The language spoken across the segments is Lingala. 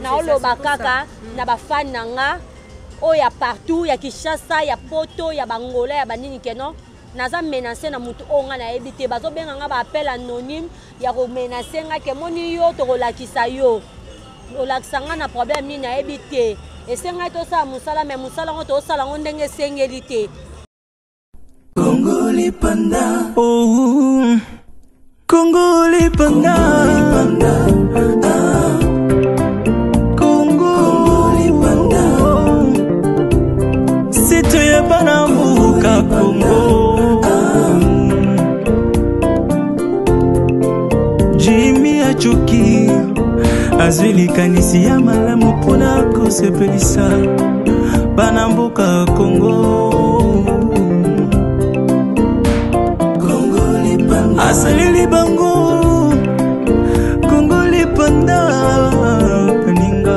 na oloba kaka na ba fan nanga o ya partout ya Kinshasa ya Poto ya Bangola ya banini keno naza menacer na mutu onga na ebité bazo benga nga ba appel anonyme ya ko menacer nga ke moni yo to kolakisa yo olakisa nga na problème ni na ebité esenga to sa musala mais musala ngo to sala ngo ndenge sengeli te Congolais panda oh Congolais panda Congolais panda c'est toi bana muka Congo Jimmy achoki azwili kanisi ya malamu pona kosepelisa bana mboka Congo Asalili bango Congolais panda paninga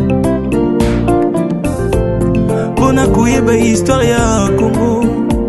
Bona kuyeba histoire ya Congo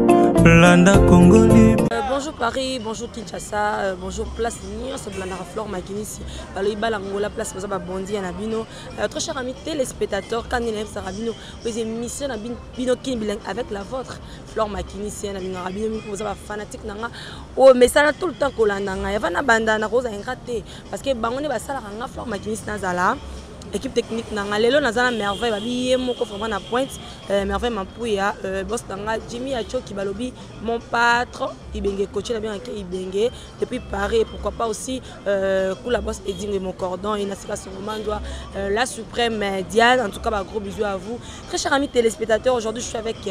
Landa Congolais Bonjour Paris, bonjour Kinshasa, bonjour Place Nir, c'est Blanara Flore Makinisi, Baloïba Langola, Place Mazaba Bondi, Anabino. Très chers amis téléspectateurs, quand il y a Sarabino, vous avez mission Bino Kimbilang avec la vôtre, Flore Makinisi, Anabino, vous avez fanatique Nanga. Oh, mais ça a tout le temps qu'on a Nanga. Il y a une bande à Rosa Ingraté, parce que Bangoné Basala Ranga, Flore Makinisi Nazala. Équipe technique nanga lelo nazana merveille babi moko vraiment na pointe merveille mapuya boss nanga Jimmy Achoki balobi mon patre ibenge coach na bien que ibenge depuis Paris pourquoi pas aussi la boss Edine mon cordon et Nasika Songomandwa la suprême Diane en tout cas gros bisous à vous très chers amis téléspectateurs aujourd'hui je suis avec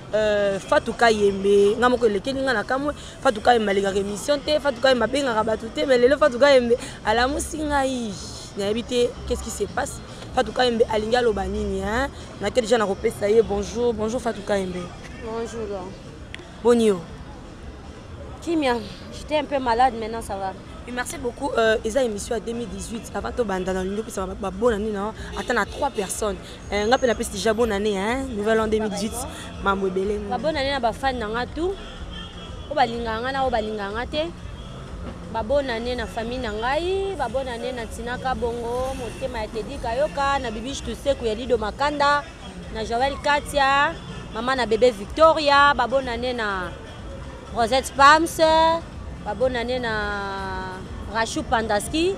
Fatou Kayembe ngamoko lekeli nga na kamwe Fatou Kayembe les émission te Fatou Kayembe benga rabatute mais lelo Fatou Kayembe ala musinga yi qu'est-ce qui se passe Fatou Kayembe alinga lobanini hein na quel déjà na repesa ye bonjour bonjour Fatou Kayembe bonjour bonio Kimia j'étais un peu malade maintenant ça va et merci beaucoup eza émission à 2018 avant to banda dans l'union ça va bonne année non attends à 3 personnes nga pena pesi déjà bonne année hein nouvelle an 2018 mambo belé bonne année na ba fan nanga tout o balinganga na o balinganga te bonne année na famille na ngai bonne année na Tinaka Bongo motema ya Teddy Kayoka na bibi Chituse ku ya Lido Makanda na Joël Katia maman na bébé Victoria bonne année na Rosette Pams bonne année na Rachou Pandaski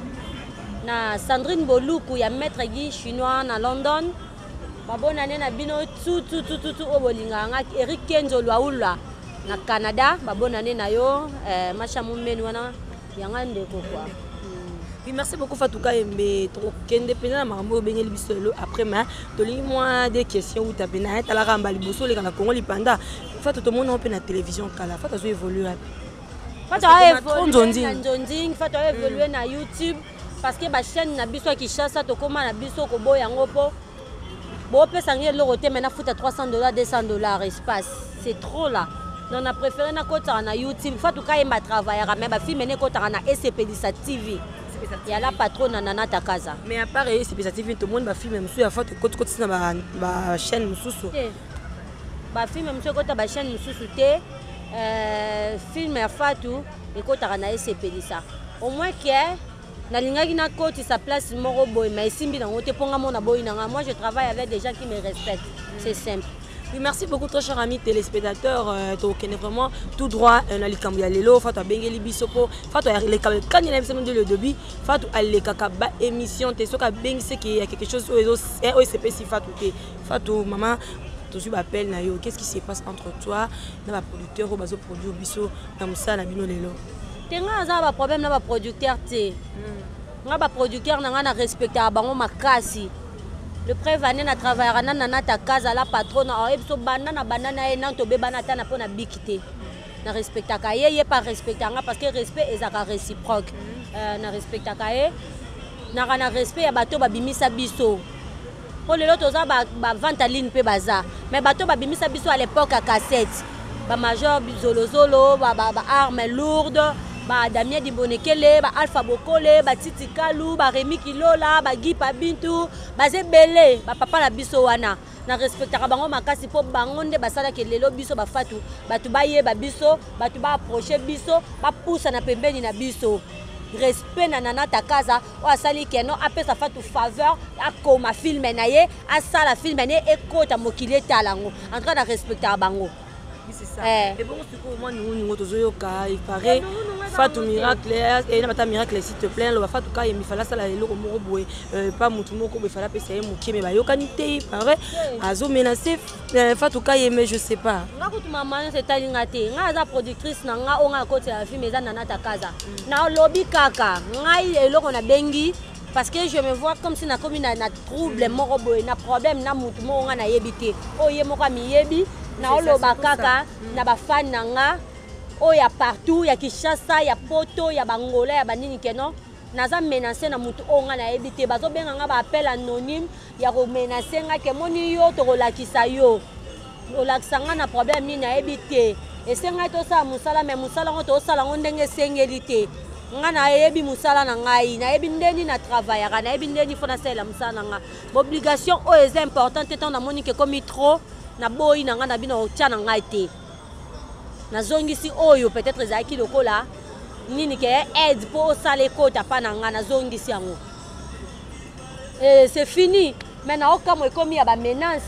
na Sandrine Boluku ya maître Guy chinois na London bonne année na bino tout o bolinganga Eric Kenzo Lwaula na Canada bonne année na yo macha mumeni wana yangande quoi. Oui, merci beaucoup Fatou Kayembe trop kende pena makambo bengeli bisolo après mais toli moi des questions où tu as pena ta la ramba liboso les kana Congo lipanda Fatou to mona pe na télévision kala Fatou zo évoluer Fatou a évolué na Njonding Fatou a évolué na YouTube parce que ba chaîne na biso ki chassa to koma na biso ko boya ngopo bo pesa ngeli lo roté maintenant futa $300 $200 espace c'est trop là. On a préféré na kota na YouTube Fatou Kayembe travailler mais ba film ne kota na SCPDisa TV. Il y a la patronne Nana Takaza. Mais à part SCPDisa TV tout le monde ba film monsieur à Fatou kota na ba chaîne mususu. Ba film monsieur kota ba chaîne mususu te film ya Fatou et kota na SCPDisa. Au moins que na lingaki na koti sa place moko boy mais simbi na ngote ponga mona boy na moi je travaille avec des gens qui me respectent. C'est simple. Oui, merci beaucoup, très chers amis téléspectateurs. Donc, on est vraiment tout droit. On a les Cambia Lelo, Fatou Bengeli Bisopo, Fatou les Cambia, quand il y a le début, Fatou a les Kakaba émission, t'es sûr qu'à Beng, c'est qu'il y a quelque chose où OSCP si Fatou, maman, tu suis appel Nayo, qu'est-ce qui se passe entre toi, le producteur, au baso produit Biso, comme ça, la Bino Lelo. T'es un problème, là, producteur, t'es. Un producteur, n'a respecté à Bango Makasi. Le prévané na travailler na ta casa la patronne a ebso banana banana et nan to be banata na pona bikité na respecta kaye pas respectanga parce que respect ezaka réciproque na respecta kaye na respect ya bato babimisa biso po lelo toza ba vente en ligne pe baza mais bato babimisa biso à l'époque à cassette ba major zolo ba armes lourdes ba Damien Dibonekele ba Alpha Bokole ba Titi Kalou ba Rémi Kilola ba Guy Pabintu ba Zebele ba papa la biso wana na respectera bango makasi po bango nde basala ke lelo biso ba Fatou batu ba ye ba biso batu ba approcher biso ba poussa na pembeni na biso respect na nana takaza o asali keno apesa fatu faveur akoma film na ye asala film na ye ekota mokili talango en train de respecter bango. C'est ça. Et bon, c'est pour moi, nous, il paraît, Fatou Miracle, et Namata Miracle, s'il te plaît, le Fatou Ka, il fallait ça, le pas Moutoumoko, il fallait passer un mouki, mais il canité, il paraît, Azo menacé, Fatou Ka, mais je sais pas. Maman, c'est Talingate, la productrice, n'a on a côté la fille, mais Nana Takaza. Na lobby kaka, n'a eu l'on a bengi. Parce que je me vois comme si na commune na trouble, na problème, na moutoumou, on a yébité. Oh, yé moka mi yébi. Na oloba kaka na bafani nanga o ya partout ya Kinshasa ya Poto ya Bangola ya banini keno naza menacer na mutu onga na ebité bazo benga nga ba appel anonyme ya ko menacer nga ke moni yo to kolakisa yo olakisanga na problème ni na ebité esenga to sa musala mais musala ngo to sala ngo ndenge sengeli nga na yebi musala na ngai na yebi ndeni na travailler na yebi ndeni fona sala musala nga obligation o est importante tant na moni ke comme trop na boy na nga na bino tia na ngai te na zongisi oyo peut-être ezaki lokola nini ke aide pour osala ekota pa na nga na zongisi yango c'est fini mais na okamo ekomi ya ba menace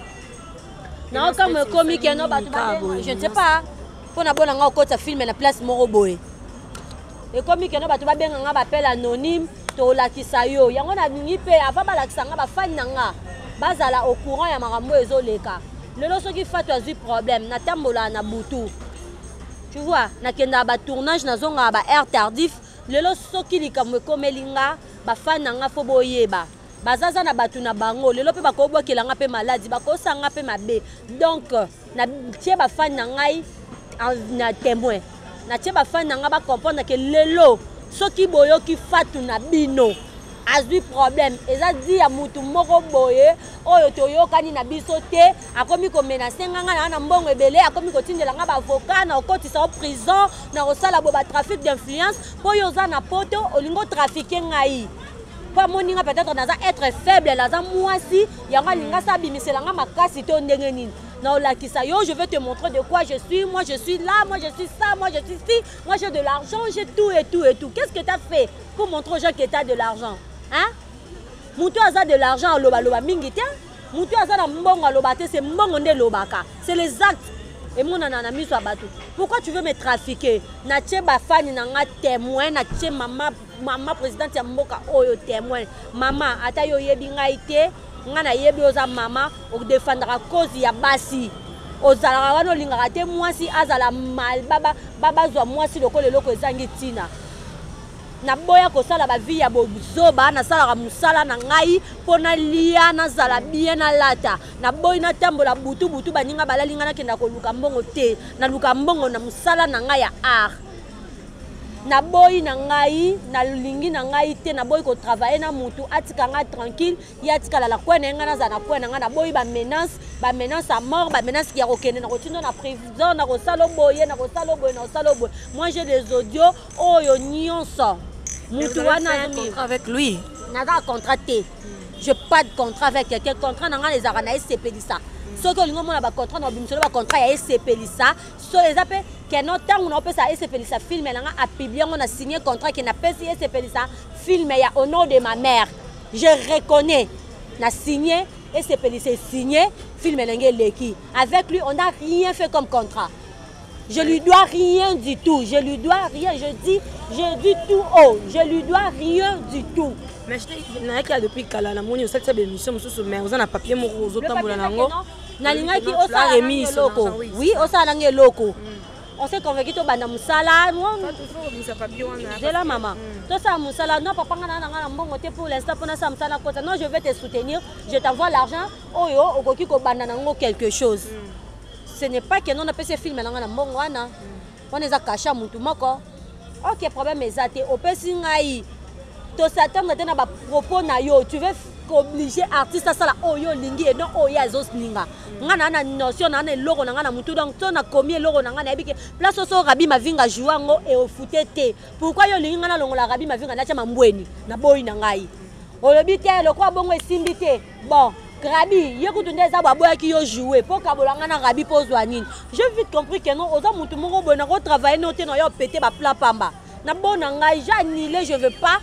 na okamo ekomi ke no bato ba je ne sais pas pour na bona nga okota film na place moko boye ekomi ke no bato ba benga nga ba appel anonyme to lakisa yo yango na ningi pe ava ba lakisa nga ba fan na nga bazala au courant ya makambo ezoleka. Lelo soki Fatou azui problème na tambola na butu. Tu vois, na kenda ba tournage na zonga ba air tardif, lelo soki likamwe komelinga ba fan nga fo boyeba. Bazaza na batu na bango, lelo pe bakobwa kelanga pe maladi, bakosanga pe mabe. Donc na tie ba fan ngai na témoin. Na tie ba fan nga ba comprendre que lelo soki boyoki Fatou na bino. Azui problème eza di ya mutu moko boye oyo toyokani na biso te akomi ko menacer nganga na mbongo ebele akomi ko tindela nga ba avocat na okotisa o prison na osala bo ba trafic d'influence po yoza na poto olingo trafiquer ngai po moninga peut-être naza être faible naza mwasi yanga linga sa bimisela nga makasi to ndenge nini na olakisa yo je vais te montrer de quoi je suis moi je suis là moi je suis ça moi je suis ci moi j'ai de l'argent j'ai tout et tout et tout qu'est-ce que tu as fait pour montrer aux gens que tu as de l'argent. Hein? Moutou a de l'argent loba loba mingi te. Moutou a na mbongo loba te c'est mbongo nde lobaka. C'est les actes. Et mon nana miso abatu. Pourquoi tu veux me trafiquer? Na tie ba fani na nga témoin na tie mama présidente ya mboka oyo témoin. Mama ata yo yebi ngai te. Nga na yebi oza mama o défendra cause ya basi. Ozala wana lingaka te mwasi azala mal baba zwa mwasi lokole loko ezangi tina. Na boya ko sala ba vie ya bozoba na sala musala na ngai pona lia na zala bien na lata na boy na tambola butu baninga balalinga na kenda ko luka mbongo te na luka mbongo na musala na ngai ya art na boy na ngai na lingi na ngai te na boy ko travailler na mutu atika nga tranquille ya atika la kwena nga na za na kwena nga na boy ba menace à mort ba menace ki ya kokende na kotindo na prison na ko salo boye na ko salo boye na salo boye. Moi j'ai des audios oyo nyonso. Moutou wana un contrat avec lui. Naza contraté. Je pas de contrat avec quelqu'un. Contrat nanga les arana SCP ça. Ce que lingo mona ba contrat na bimsolo ba contrat ya SCP ça. So les appelle que no temps on peut ça SCP ça film nanga a publié on a signé contrat qui n'a pas signé SCP ça film ya au nom de ma mère. Je reconnais. Na signé SCP c'est signé film nanga leki. Avec lui on n'a rien fait comme contrat. Je lui dois rien du tout. Je lui dois rien. Je dis tout haut. Je lui dois rien du tout. Mais je dis depuis Kala, la monnaie, cette émission, mais on a un papier rose autant pour l'ango. Nalinga qui osa remis loko. Oui, osa langue loko. On s'est convaincu to bana musala. De la maman. Tout ça musala. Non, papa ngana ngana mbongo te pour l'instant pour na sa musala kota. Non, je vais te soutenir. Je t'envoie l'argent. Oyo okoki ko bana nango quelque chose. Ce n'est pas que nous avons fait ce film dans mbongo wana. On les a caché mutu moko. OK, problème ezate opesi ngai. To s'attendre na ba propos na yo, tu veux obliger artiste à sala oyo lingi et non oya ezos linga. Ngana na notion na logo na ngana mutu donc to na komi logo na ngana ebike. Place so rabi mavinga jouango et au foutete. Pourquoi yo lingi ngana longola rabi mavinga na tia mambweni na boy na ngai. Olobi te le kwa bongo esimbi te. Bon, Rabi, je vite compris que non, aux hommes, tout le monde travailler, non, pété ma plat pamba. na bona ngai j'annule je veux pas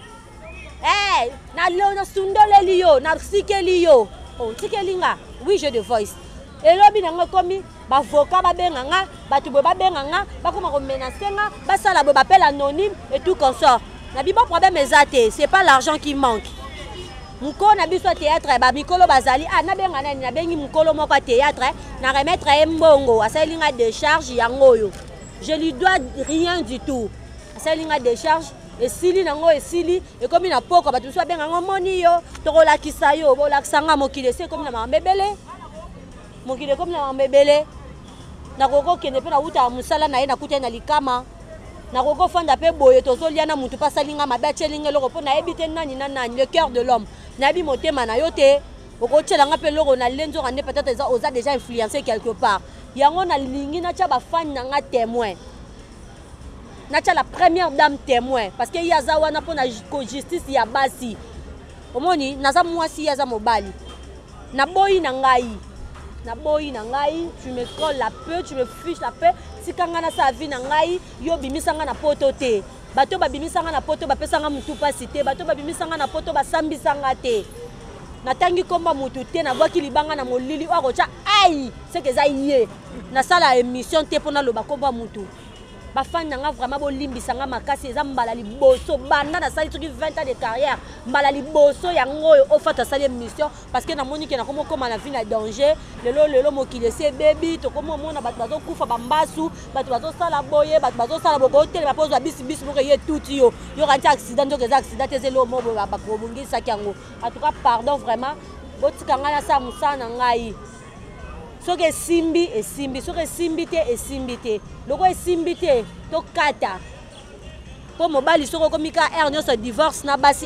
eh na lo na sundole liyo na sikeli yo oh sikeli nga oui j'ai de voice elobi nanga komi bavocat babenga nga batu bo babenga nga bakoma ko menacer nga basala bo bapel anonyme et tout consort na bibo problème ezate c'est pas l'argent qui manque mukolo na biso théâtre ba mikolo bazali na benga nani na bengi mukolo moko théâtre na remettre mbongo asalinga de charge yangoyo je lui dois rien du tout asalinga de charge esili nango esili ekomi na poko batu so benga ngo moni yo tokolakisa yo bolakisanga mokile se ekomi na mambebele mokile ekomi na mambebele na koko kende pe na uta musala na ye na kuta na likama na koko fanda pe boye tozolia na mutu pasalinga mabachelinga loko po na ebite nani na nani le cœur de l'homme na bi motema na yote okochelanga pe loko na lenzo rande peut-être ça osa déjà influencé quelque part yango na lingi na cha ba fan na nga témoin na cha la première dame témoin parce que yaza wana po na justice ya basi omoni naza mwasi yaza mobali na boyi na ngai tu me colles la peur, tu me fiches la paix. Si kanga na sa vie na ngai, yo bimisanga na poto te. Bato ba bimisanga na poto ba pesanga mutu pasite, bato ba bimisanga na poto ba sambisanga te. Na tangi komba mutu te na bwaki libanga na molili wa kocha ai, c'est que ça yé. Na sala émission te pona lo ba komba mutu. Ba fan nga vraiment bo limbisanga makasi eza mbala liboso banda na sali tuki 20 ans de carrière mbala liboso yango o fata sali émission parce que na moni ke na komo koma na vie na danger lelo mokile se baby to komo mona bato bazo kufa bambasu bato bazo sala boye bato bazo sala bobo hotel ba pozo bisi moko ye tout yo kanti accident donc les accidents te lo mo ba kobungi sakango en tout cas pardon vraiment botikanga na sa musana ngai soki esimbi soki esimbi te loko esimbi te tokata po mobali soki okomika aire nyonso divorce na basi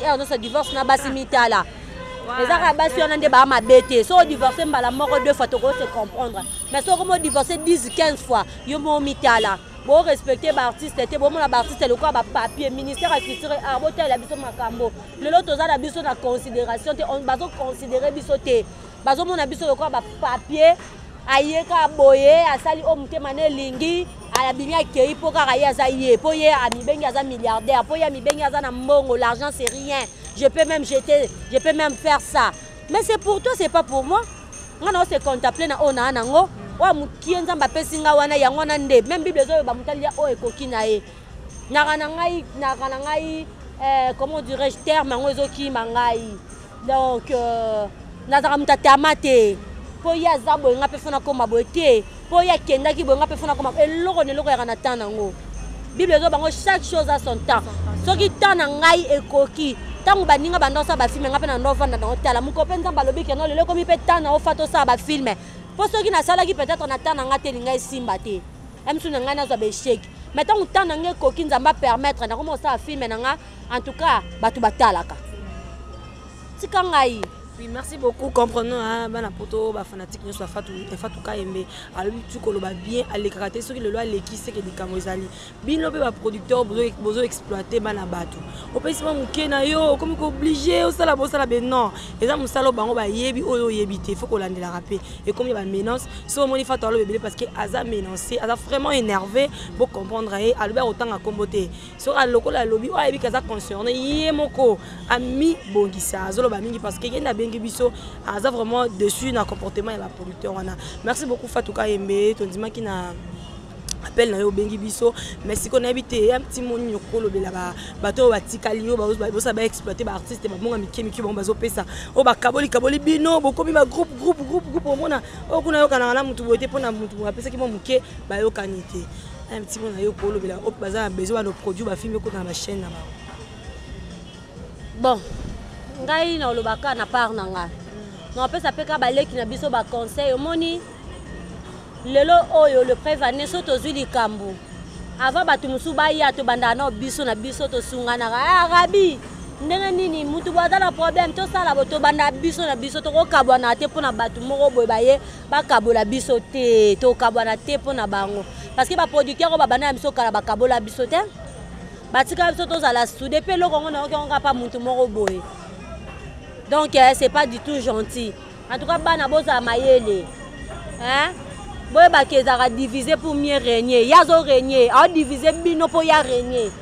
mitala ezaka basi wana nde baa mabe te soki divorce mbala moko 2 fois toko se comprendre mais soki omo divorce 10-15 fois yo mo mitala bo respecter ba artiste te bo mona ba artiste le quoi ba papier ministère à culture abotela biso makambo lelo tozala biso na considération te on bazo considérer biso te bazo mona biso le quoi ba papier ayeka boye asali o mutema ne lingi alabimia kei po kaka ye aza ye po ye amibengi aza milliardaire po ye amibengi aza na mbongo l'argent c'est rien je peux même faire ça mais c'est pour toi c'est pas pour moi ngana o se contempler na ona nango wa mukie nzamba pesinga wana yango na nde même bible zo ba mutalia o ekoki na ye nakana ngai comment dirais-je terme ngo ezoki mangai donc nazaka mutata te po ya zabo nga pe fona koma bote po ya kenda ki bonga pe fona koma eloko ya kana tana ngo bible zo bango chaque chose a son temps soki tana ngai ekoki tangu baninga bandosa ba filme nga pe na ndovanda na hotela muko penza balobi ke no lelo komi pe tana o fato sa ba filme po soki na sala ki peut-être na tana nga te linga simba te emsu na nga na zo be shake mais tangu tana nga ekoki nzamba permettre na komo sa filme na nga en tout cas batu batalaka tika ngai. Oui, merci beaucoup. Comprenons, hein, bana poto, ba fanatique, nous soit fatou kaembe. Alors tu koloba bien, aller karaté, ce qui le loi l'équipe c'est que des camozali. Bino be ba producteur, bozo exploiter bana batou. Au pays moi muke na yo, comme obligé, au sala ben non. Et ça musalo bango ba yebi oyo yebité, faut qu'on lande la rapper. Et comme il va menace, so moni fatou le bébé parce que aza menacé, aza vraiment énervé, pour comprendre et Albert autant à comboter. So à lokola lobby, o yebi kaza concerné, yemoko ami bongisa, zolo ba mingi parce que y a biso aza vraiment dessus na comportement et la producteur wana. Merci beaucoup Fatou Kaembe, ton dima qui na appel na yo bengi biso. Merci qu'on a habité un petit monde nyokolo bela ba bato ba tikalio ba ça ba exploiter ba artiste ba monga miki ba bazo pesa. O ba kaboli bino boko mi ba groupe au mona. O kuna yo kana na mutu bote pona mutu ba pesa ki mo muke ba yo kanité. Un petit monde na yo kolo bela o baza besoin de produits ba filmer ko na ma chaîne na ba. Bon ngai na olobaka na part nanga na pesa peka baleki na biso ba conseil omoni lelo oyo le prévané soto zuli kambu avant batu musuba ya to banda na biso to sungana arabi ndenge nini mutu bada na problème to sala boto banda biso na biso to kokabwana te pona batu moko boye baye bakabola biso te to kabwana te pona bango parce que ba producteur ko babana biso kala bakabola biso te batika biso to zala studio pe loko ngona ko pa mutu moko boye. Donc c'est pas du tout gentil. En tout cas, bana boza mayele. Hein? Boye ba kezara diviser pour mieux régner. Yazo régner. A diviser bino pour ya régner.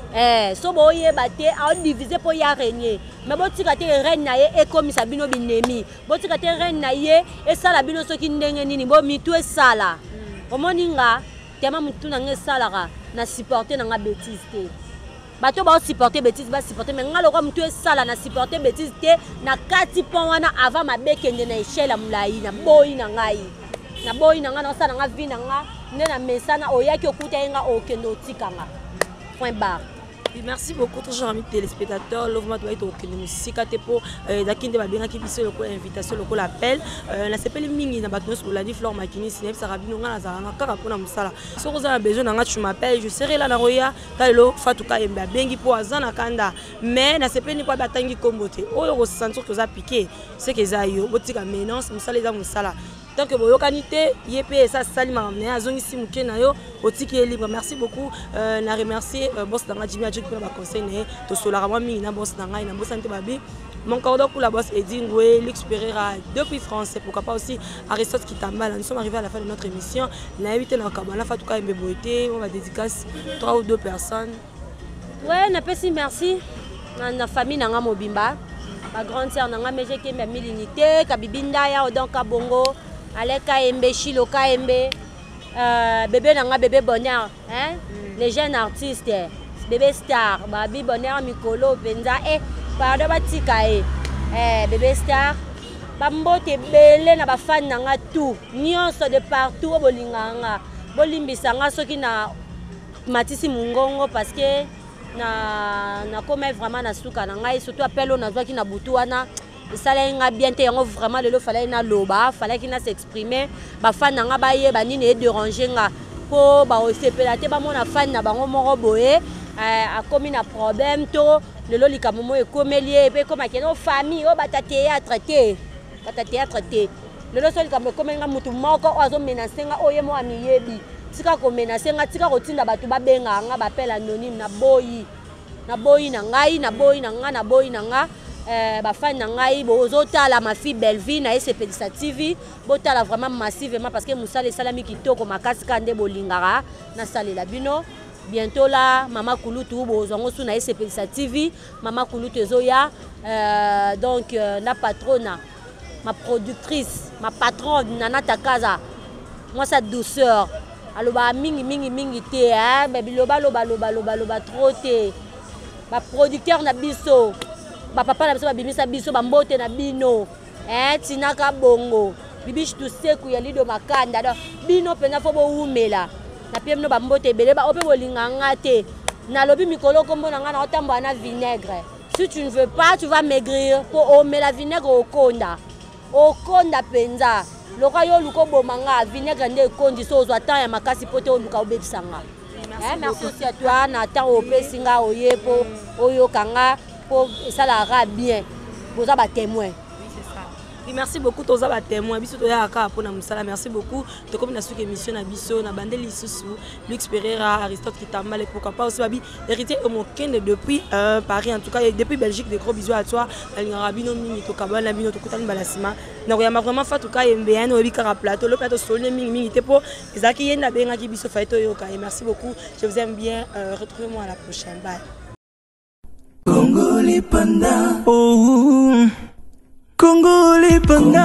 so boyeba te aodiviser mpo ya régner mais botika te reine na ye ekomisa bino binemi botika te reine na ye esala bino soki ndenge nini bomitu esala omoni nga tema mutu na nga esalaka na supporter na nga bêtise te bato baosupporter bêtise basupporter mais nga lokwa mutu esala na supporter bêtise te na kati mpo wana avant mabekende na échelle ya molai na boyi na ngai naosala nga vi na nga nde na mesana oyaki okuta ye nga okende otikanga point barre. Merci beaucoup, toujours amis téléspectateurs. L'ouvre doit être au Kenya. Si quand tu pour d'acquérir des biens qui visent le coup invitation, le coup l'appel, la s'appelle Mingi na batnos pour la vie Flore Makini, Sinep Sarabino, Nazarana, Karapona Moussala. Si vous avez besoin d'un tu m'appelles, je serai là na Roya, Kalo, Fatouka Mba, Bengi pour Azana Kanda. Mais na s'appelle ni pas batangi kombote. Oh, le ressenti que vous avez piqué, c'est que ça y est, botika menace, Moussala les Moussala. Tant que vous avez yépé ça salima ramené à zone ici mouké yo otiki est libre. Merci beaucoup. Na remercier boss danga Jimmy Adjou qui m'a conseillé to solara moi mingi na boss danga na boss santé babi. Mon cordeau pour la boss Edingwe, Lux Pereira depuis France. Pourquoi pas aussi Aristote qui t'emballe. Nous sommes arrivés à la fin de notre émission. Na invité na Kabana Fatouka Mbeboité, on va dédicace 3 ou 2 personnes. Ouais, na pesi merci. Na famille nanga Mobimba. Ma grande sœur nanga Meje Kemba Milinité, Kabibinda ya Odon Kabongo. Allez KMB, Chilo KMB, bébé nanga bébé bonheur, hein? Les jeunes artistes, bébé star, babi bonheur Mikolo, Benza, pardon batika bébé star, bambote belé na ba fan nanga tout, nyonso de partout bolinganga, bolimbisanga soki na matisi mungongo parce que na comme vraiment na suka nanga et surtout appel on a qui na butu wana. Ça l'a bien été vraiment le fallait na loba fallait qu'il na s'exprimer ba fan nga ba ye ba nini déranger nga po ba osepelate ba mona fan na bango moko boye a commis na problème to le lolika momo e komelie pe comme akeno famille o bata théâtre te le lo sol comme nga mutu moko ozo menacer nga oye mo amiyebi tika ko menacer nga tika ko tinda batu ba benga nga ba appel anonyme na boyi na ngai na boyi na nga bafan na ngai bozotala ma fille Belleville na SPD TV botala vraiment massivement parce que musala salami kitoko makasi kande bolingara na salela bino bientôt là mama Kulutu bozongo su na SPD TV mama Kulutu ezoya donc la patronne ma productrice ma patronne Nana Takaza moi sa douceur aloba mingi te hein baby loba trop te ba producteur na biso ba papa na biso ba bimisa biso ba mbote na bino tinaka bongo bibishi tuseku ya lido makanda do bino pena fo bo umela na pie mno ba mbote belé ba ope bolinganga te na lobi mikolo kombo na nga na otamba na vinaigre si tu ne veux pas tu vas maigrir pour omela vinaigre okonda penza loka yo luko bomanga vinaigre nde kondi so ozwa temps ya makasi pote oluka obebisanga merci aussi à toi na temps opesinga oyepo oyokanga ça la bien vous avez témoin. Oui, c'est ça. Et merci beaucoup tous les témoins. Biso toya aka pona musala. Merci beaucoup. To comme na suki émission na biso na bandeli susu Lux Pereira Aristote qui t'a mal et pourquoi pas aussi babi hérité au depuis Paris en tout cas depuis Belgique. Des gros bisous à toi. El Rabino mingi to kabana bino to kutani balasima. Na oyama vraiment fa to ka MBN obi kara plateau le plateau solne mingi te po ezaki yenda benga ki biso faito yoka. Et merci beaucoup. Je vous aime bien. Retrouvez-moi à la prochaine. Bye. Congolais Panda, oh, Congolais Panda,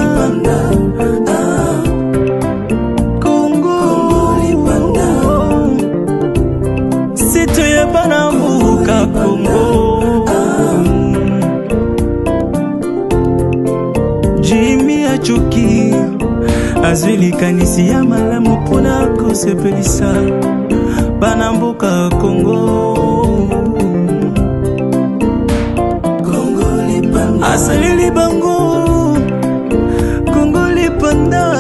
Congolais Panda, c'est toi Banambuka Congo, Jimmy Achuki, Azuli Kanisi Yamalamu Pona Kosepelisa, Banambuka Congo. Asalili bango Congolais Panda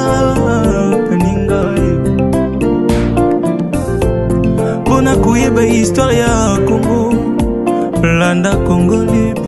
Peninga Bona kuyeba histoire